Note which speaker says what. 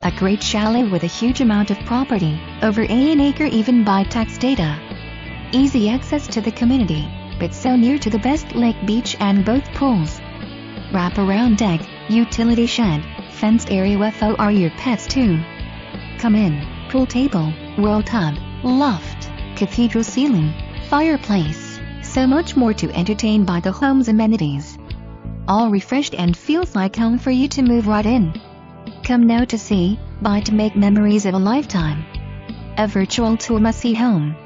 Speaker 1: A great chalet with a huge amount of property, over an acre even by tax data. Easy access to the community, but so near to the best lake, beach and both pools. Wraparound deck, utility shed, fenced area for your pets too. Come in, pool table, whirl tub, loft, cathedral ceiling, fireplace, so much more to entertain by the home's amenities. All refreshed and feels like home for you to move right in. Come now to see, buy to make memories of a lifetime. A virtual tour must see home.